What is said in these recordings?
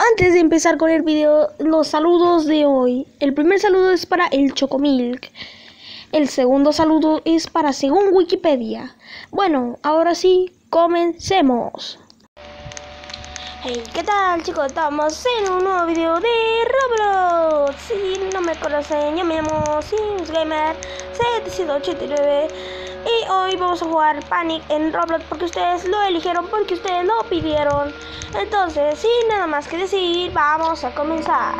Antes de empezar con el video, los saludos de hoy. El primer saludo es para el Chocomilk. El segundo saludo es para según Wikipedia. Bueno, ahora sí, comencemos. Hey, ¿qué tal, chicos? Estamos en un nuevo video de Roblox. Si no me conocen, yo me llamo SimsGamer789 y hoy vamos a jugar Panic en Roblox porque ustedes lo eligieron, porque ustedes lo pidieron. Entonces, sin nada más que decir, vamos a comenzar.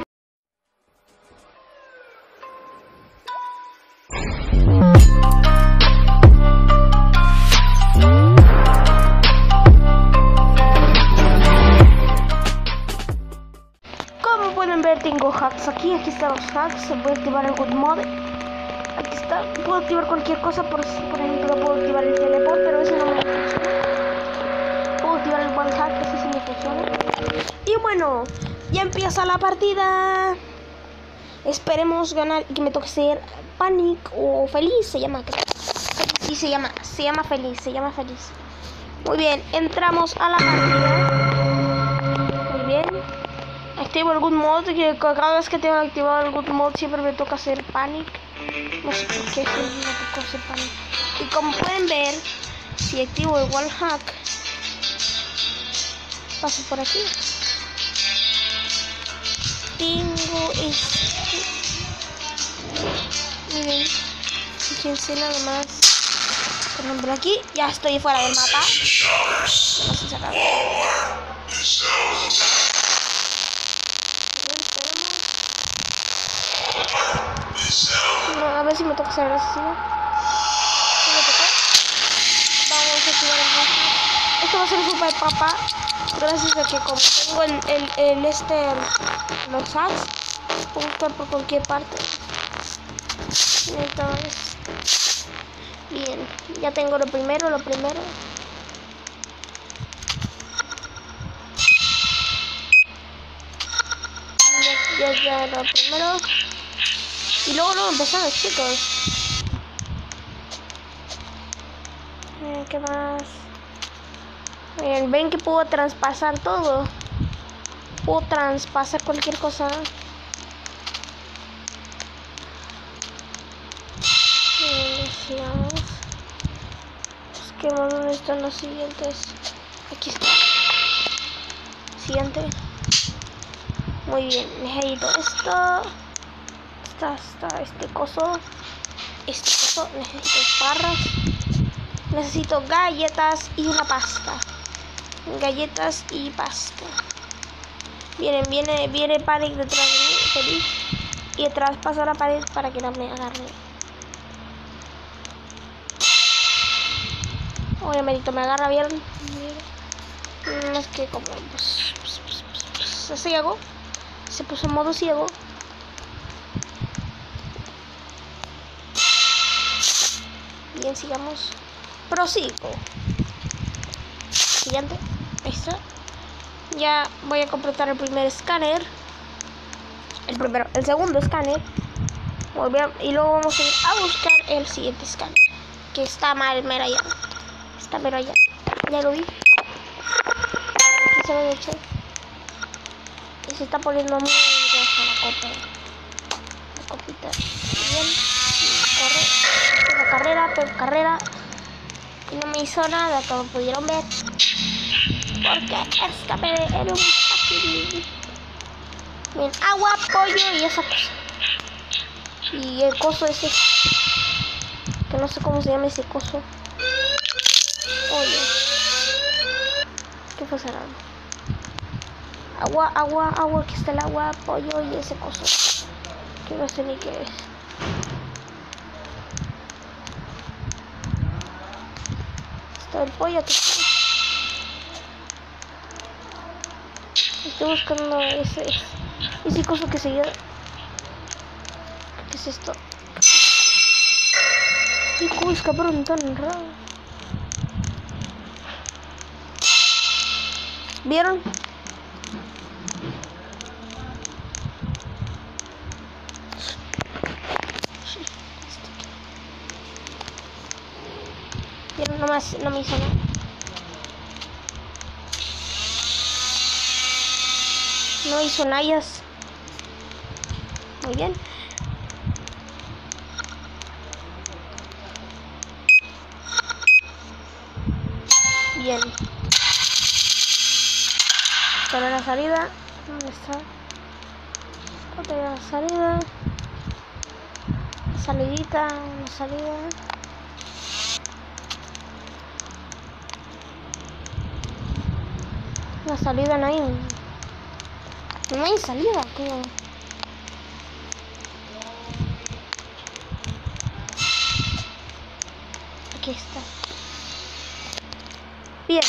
Como pueden ver, tengo hacks aquí están los hacks. Se puede activar el Good Mode. Aquí está, puedo activar cualquier cosa, por ejemplo, puedo activar el teleport, pero eso no me funciona. Puedo activar el One Hack, ese sí me funciona. Y bueno, ya empieza la partida. Esperemos ganar y que me toque ser Panic o Feliz, se llama. Sí, se llama Feliz, Muy bien, entramos a la partida. Muy bien. Activo el Good Mode, que cada vez que tengo activado el Good Mode siempre me toca hacer Panic. No sé por qué siempre me toca hacer Panic. Y como pueden ver, si activo el One Hack, paso por aquí. Tengo este. Miren, fíjense nada más. Por ejemplo, aquí ya estoy fuera del mapa. Vamos a cerrar. No, a ver si me toca hacer asesino. ¿Sí me tocó? Vamos a activar el rojo. Esto va a ser super papá. Gracias a que como tengo los hacks, puedo estar por cualquier parte. Entonces, bien, ya tengo lo primero. Ya lo primero. Y luego empezamos, chicos. ¿Qué más? Bien, ven que puedo traspasar todo. Puedo traspasar cualquier cosa. Sigamos. Busquemos dónde están los siguientes. Aquí está. Siguiente. Muy bien, necesito esto. Está este coso. Necesito barras. Necesito galletas y una pasta. Galletas y pasta. Viene Panic detrás de mí, Feliz. Y traspaso la pared para que no me agarre. Obviamente me agarra bien. Es que como se ciego. Se puso en modo ciego. Bien, sigamos. Prosigo. Siguiente. Ahí está. Ya voy a completar el primer escáner. El segundo escáner. Muy bien. Y luego vamos a ir a buscar el siguiente escáner. Que está mero allá. Está mero allá. Ya lo vi. Aquí se lo he hecho. Y se está poniendo muy roja la copa. La copita. Bien. Carrera. Y no me hizo nada, como pudieron ver. Porque escapé en un fácil. Bien, agua, pollo y esa cosa. Y el coso ese. Que no sé cómo se llama ese coso. Oye. ¿Qué fue cerrado? Agua, aquí está el agua, pollo y ese coso. Que no sé ni qué es. Está el pollo aquí. Estoy buscando ese coso que se llama. ¿Qué es esto? ¿Y cómo escaparon tan raro? ¿Vieron? ¿Vieron? No me hizo nada. No hizo nayas. Muy bien. Bien. Para la salida. ¿Dónde está? Otra la salida. Salidita, una salida. Una salida no hay. No hay salida, ¿cómo? Aquí está. Bien.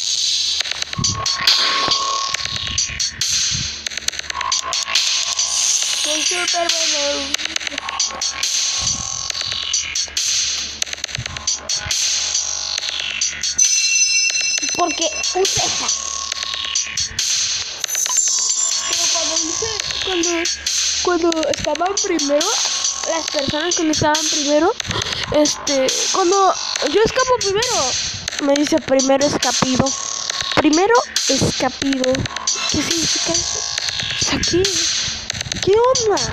Soy súper bueno. Porque ceja. Pero cuando estaban primero, las personas cuando estaban primero, cuando yo escapo primero, me dice primero escapido. Primero escapido. ¿Qué significa eso? O sea, ¿qué onda?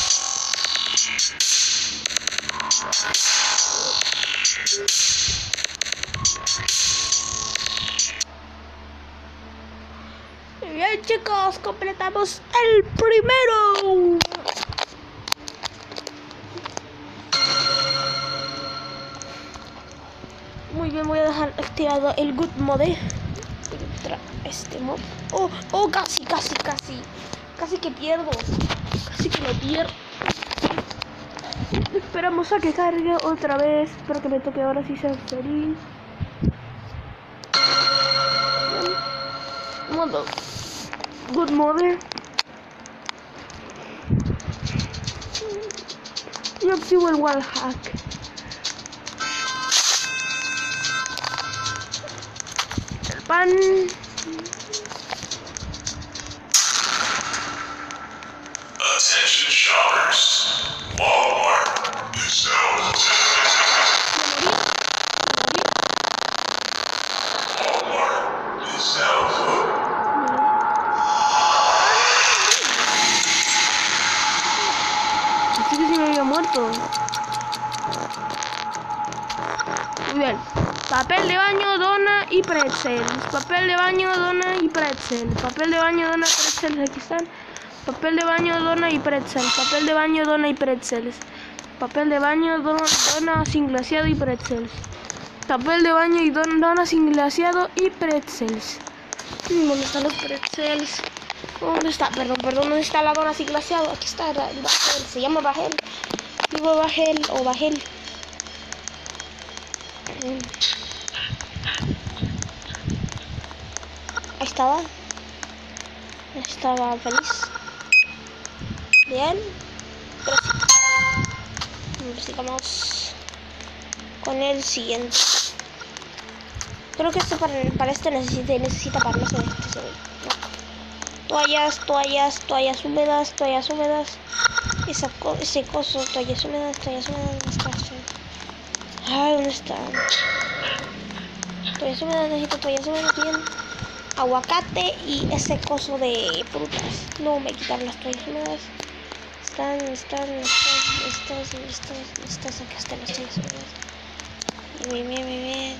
Bien, chicos, completamos el primero. Muy bien, voy a dejar activado el Good Mode contra este mob. Oh, casi que pierdo. Casi que lo pierdo. Esperamos a que cargue otra vez. Espero que me toque ahora sí ser feliz. Modo Good Mode. Y activo el wall hack. El pan. Attention shoppers. Walmart is now Así que se me había muerto. Muy bien. Papel de baño, dona y pretzels. Papel de baño, dona y pretzels. Papel de baño, dona, pretzels. Aquí están. Papel de baño, dona y pretzels. Papel de baño, dona y pretzels. Papel de baño, dona sin glaseado y pretzels. Papel de baño y dona sin glaseado y pretzels. ¿Dónde están los pretzels? ¿Dónde está? Perdón, ¿dónde está la dona sin glaseado? Aquí está el Bajel. Se llama Bajel. Digo Bajel o Bajel. Ahí estaba. Estaba feliz. Bien. Sigamos con el siguiente. Creo que esto para este necesita para no sé. Toallas húmedas. Ese coso, toallas húmedas. Ay, ¿dónde están? Toallas húmedas, necesito toallas húmedas, bien. Aguacate y ese coso de frutas. No, me quitaron las toallas húmedas. Están, acá están las toallas húmedas. Bien.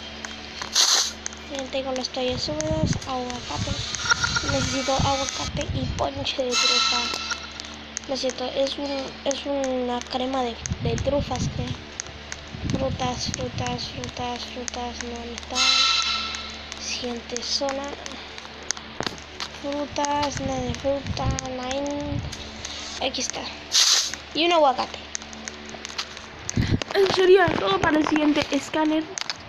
Bien, tengo las toallas húmedas, aguacate. Necesito aguacate y ponche de trufa. Lo siento, es una crema de trufas que frutas, no están. Siguiente zona. Frutas, nada de fruta, nine. Aquí está. Y un aguacate. Eso sería todo para el siguiente escáner.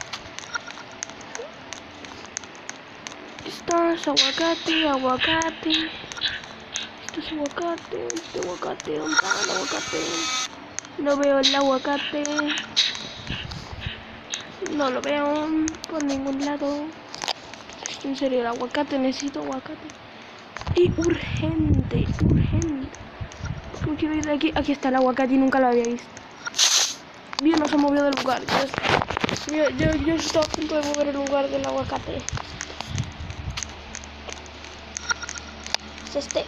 Esto es aguacate. Esto es aguacate. ¿Dónde está el aguacate? No veo el aguacate. No lo veo por ningún lado. En serio, el aguacate, necesito aguacate. Y urgente. ¿Cómo quiero ir de aquí? Aquí está el aguacate y nunca lo había visto. Bien, no se movió del lugar. Yo estaba a punto de mover el lugar del aguacate. Es este.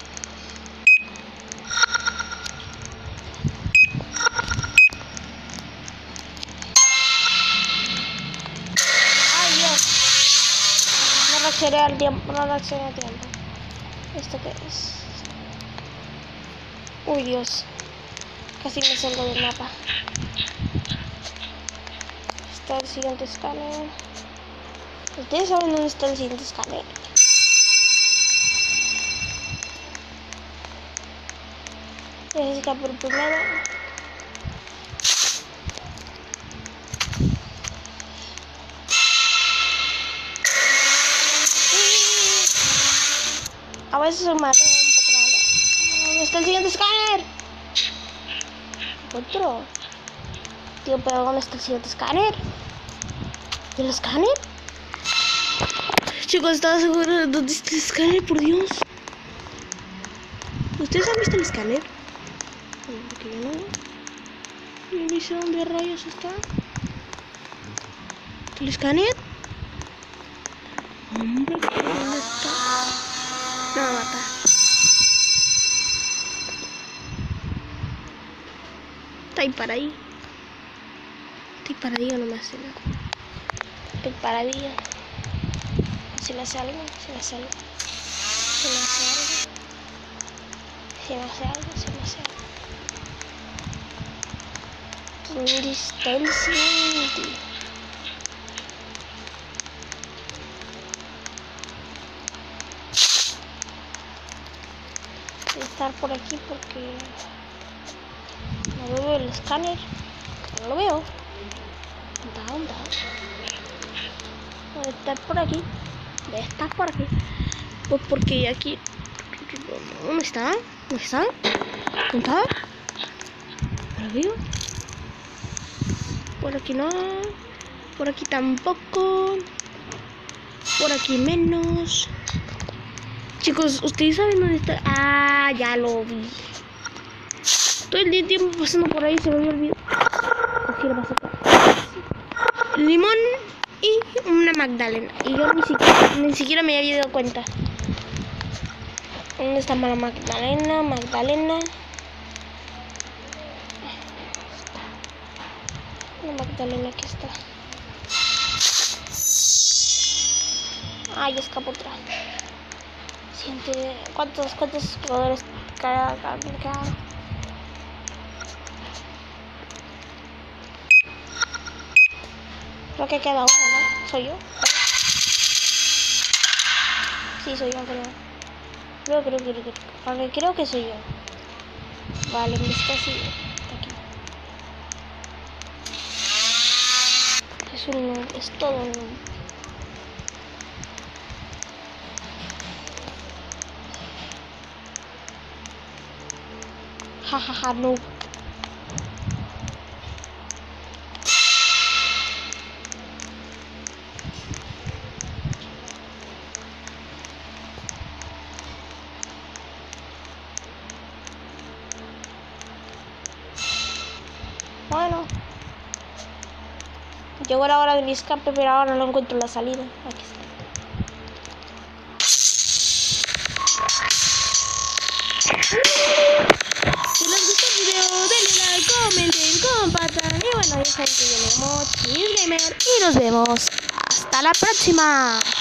Ay, Dios. No reaccioné al tiempo, no reaccioné a tiempo. ¿Esto qué es? Uy, Dios. Casi me salgo del mapa. Está el siguiente escáner. ¿Ustedes saben dónde está el siguiente escáner? Necesito por primero. A veces se me hace un poco malo. ¿Dónde está el siguiente escáner? Otro. Tío, pero ¿dónde está el siguiente escáner? ¿El escáner? Chicos, estaba seguro de dónde está el escáner, por Dios. ¿Ustedes han visto el escáner? Porque yo no. No sé dónde rayos está. ¿El escáner? Hombre, ¿dónde está? No me mata. Está ahí para ahí. Estoy paradillo, no me hace nada. Estoy paradillo. Si me hace algo, si me hace algo. Si me hace algo. Si me hace algo, si me hace algo. ¿Dónde está el siguiente? Voy a estar por aquí porque no veo el escáner. No lo veo. ¿Dónde? Debe estar por aquí. Debe estar por aquí. Pues porque aquí. ¿Dónde está? ¿Dónde está? ¿Dónde está? ¿No lo veo? Por aquí no. Por aquí tampoco. Por aquí menos. Chicos, ¿ustedes saben dónde está? Ah, ya lo vi. Todo el tiempo pasando por ahí se me había olvidado. Así lo pasé acá. Limón y una Magdalena. Y yo ni siquiera me había dado cuenta. ¿Dónde está la Magdalena? Magdalena. La Magdalena aquí está. Ay, escapó otra. Siente. ¿Cuántos jugadores cada? Creo que queda uno, ¿no? ¿Soy yo? Sí, soy yo, creo. Creo que soy yo. Vale, me está así. Está aquí. Es todo un noob. Jajaja, noob. Bueno, llegó la hora de mi escape, pero ahora no encuentro la salida. Aquí está. Si les gustó el video, denle like, comenten, compartan. Y bueno, ya saben que yo me llamo Cheese Gamer y nos vemos hasta la próxima.